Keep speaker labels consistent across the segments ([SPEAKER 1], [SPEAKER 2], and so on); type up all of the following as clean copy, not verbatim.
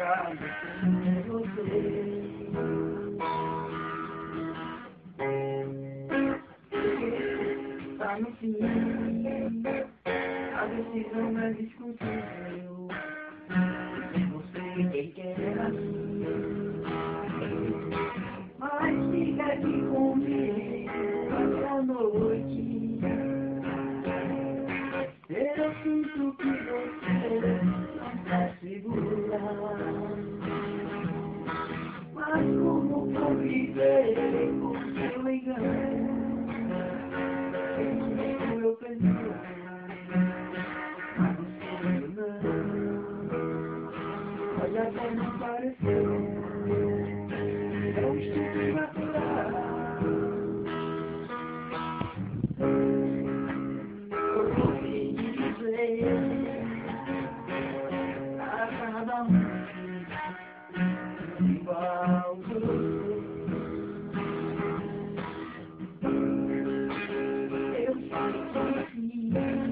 [SPEAKER 1] apaixonado por você. Tá no fim, a decisão é discutível. Você quem quer assim, mas fica aqui comigo essa noite. Eu sinto que você não tá segura, mas como conviver com seu engano? Eu pensei, mas você não, pode até não parecer, é um instinto natural. A cada igual você. Eu sei que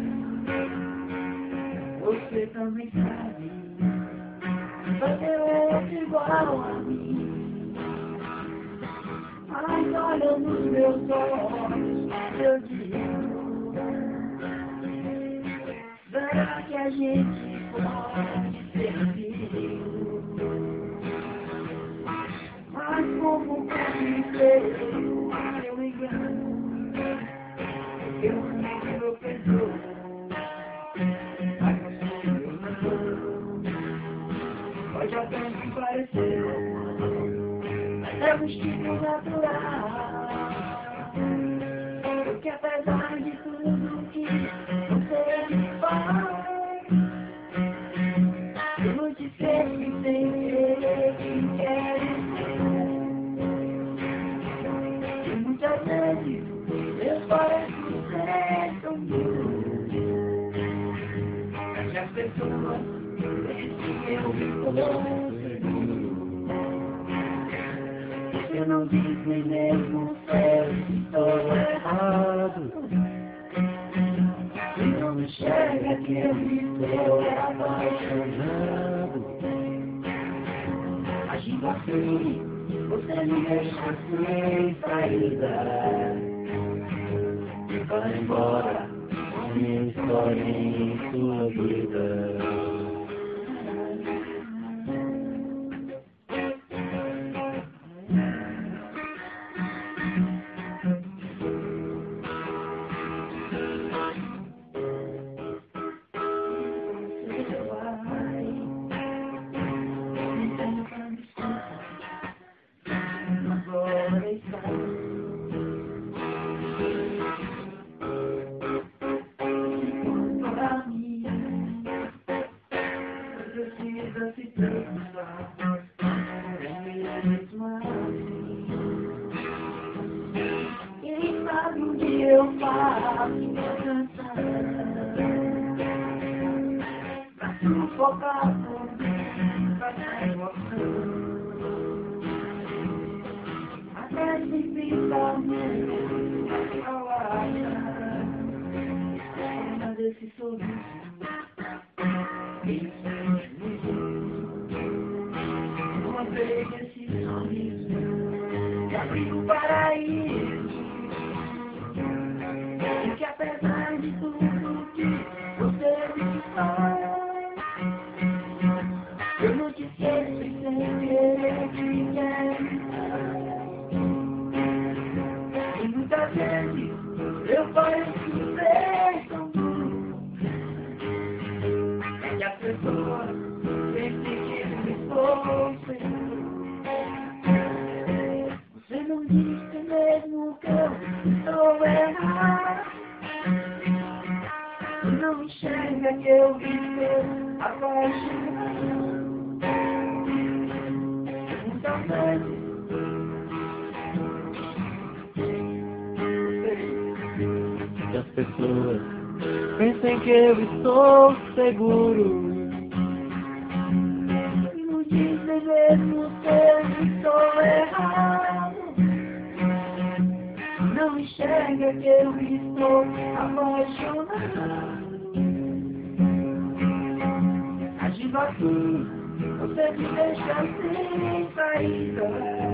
[SPEAKER 1] você também sabe, você é igual a mim. Mas olha nos meus olhos, eu digo, será que a gente pode ser filho? Mas como conviver eu engano? Eu sei que eu perdoo, mas você não. Pode até me parecer, é um instinto natural. Porque apesar de tudo que você me faz, eu não te sei sem querer que quero ser. E muitas vezes eu pareço ser tão duro, que as pessoas pensam que eu estou seguro. Você não diz nem mesmo se estou errado, e não enxerga que eu estou apaixonado. Agindo assim, você me deixa sem saída e vai embora com minha história em sua vida. Precisa se preocupar, é mesmo assim. Quem sabe o que eu faço pra cantar, pra sufocar tudo, pra dar emoção. Até se principalmente ao achar cena desse sorriso. Uma vez esse sorriso que abriu o paraíso, e que apesar de tudo que você me faz, eu não te esqueço sem querer te quero. E muitas vezes eu pareço ser tão duro, que as pessoas pensam que eu estou seguro. Você não disse mesmo que eu estou errado, e não enxerga que eu estou apaixonado. Muitas vezes que as pessoas pensem que eu estou seguro, e não dizem mesmo que eu estou errado. Não enxerga que eu estou apaixonado. Agindo assim, você me deixa sem saída.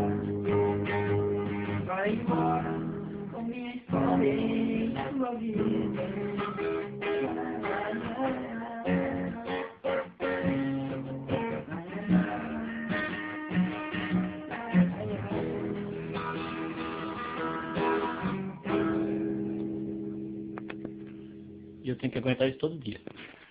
[SPEAKER 1] Vai embora com minha história em sua vida.
[SPEAKER 2] E eu tenho que aguentar isso todo dia.